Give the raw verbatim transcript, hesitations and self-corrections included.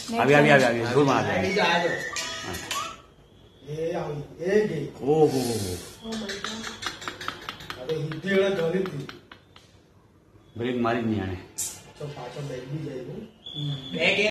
આવી આવી આવી આવી જોર માં આવી એ આવી એ ગઈ ઓહો હવે હિદ્દી વાળા ગણી હતી બ્રેક મારી જ નહીં આને તો પાછળ બેસી જાય